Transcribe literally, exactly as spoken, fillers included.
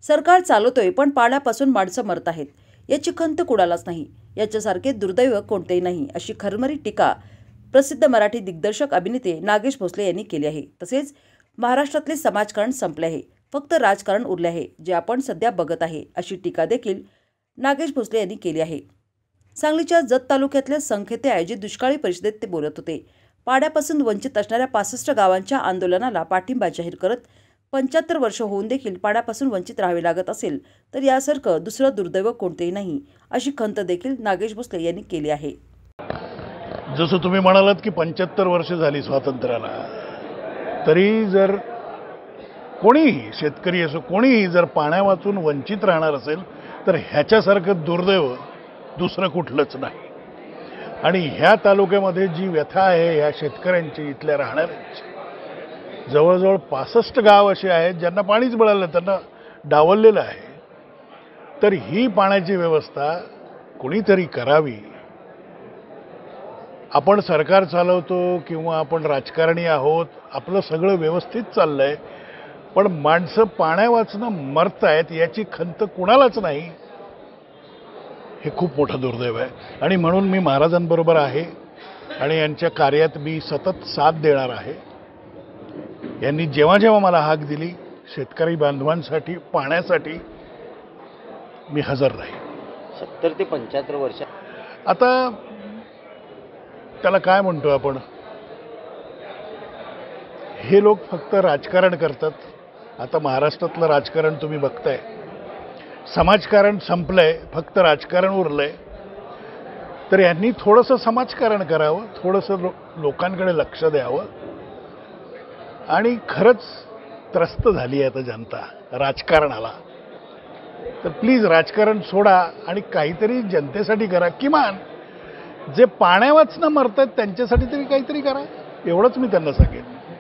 सरकार चालवतोय पण पाण्यापासून माणसं मरत आहेत, याची खंत कुणालाच नाही. याच्यासारखे दुर्दैव कोणतेही नाही, अशी खरमरी टीका प्रसिद्ध मराठी दिग्दर्शक अभिनेते नागेश भोसले यांनी केली आहे. तसेच महाराष्ट्रातले समाजकारण संपले आहे, फक्त राजकारण उरले आहे, जे आपण सध्या बघत आहे, अशी टीका देखील नागेश भोसले यांनी केली आहे. सांगलीच्या जत तालुक्यातल्या संख येथे आयोजित दुष्काळी परिषदेत ते बोलत होते. पाण्यापासून वंचित असणाऱ्या पासष्ट गावांच्या आंदोलनाला पाठिंबा जाहीर करत पंच्याहत्तर वर्ष होऊन देखील पाण्यापासून वंचित राहावे लागत असेल तर यासारखं दुसरं दुर्दैव कोणतेही नाही, अशी खंत देखील नागेश भोसले यांनी केली आहे. जसं तुम्ही म्हणालात की पंच्याहत्तर वर्ष झाली स्वातंत्र्याला, तरी जर कोणीही शेतकरी असो कोणीही जर पाण्या वाचून वंचित राहणार असेल तर ह्याच्यासारखं दुर्दैव दुसरं कुठलंच नाही. आणि ह्या तालुक्यामध्ये जी व्यथा आहे ह्या शेतकऱ्यांची, इथल्या राहणाऱ्यांची, जवळजवळ पासष्ट गाव असे आहेत ज्यांना पाणीच मिळालं, त्यांना डावललेलं आहे. तर ही पाण्याची व्यवस्था कोणीतरी करावी. आपण सरकार चालवतो किंवा आपण राजकारणी आहोत, आपलं सगळं व्यवस्थित चाललंय, पण माणसं पाण्या वाचणं मरतायत याची खंत कुणालाच नाही. हे खूप मोठं दुर्दैव आहे. आणि म्हणून मी महाराजांबरोबर आहे आणि यांच्या कार्यात मी सतत साथ देणार आहे. यांनी जेव्हा जेव्हा मला हाक दिली शेतकरी बांधवांसाठी, पाण्यासाठी, मी हजर राहील. सत्तर ते पंच्याहत्तर वर्ष आता त्याला काय म्हणतो आपण, हे लोक फक्त राजकारण करतात. आता महाराष्ट्रातलं राजकारण तुम्ही बघताय, समाजकारण संपलंय, फक्त राजकारण उरलंय. तर यांनी थोडंसं समाजकारण करावं, थोडंसं लो लोकांकडे लक्ष द्यावं. आणि खरंच त्रस्त झाली आहे आता जनता राजकारणाला. तर प्लीज राजकारण सोडा आणि काहीतरी जनतेसाठी करा. किमान जे पाण्या वाचणं मरतात त्यांच्यासाठी तरी काहीतरी करा, एवढंच मी त्यांना सांगेन.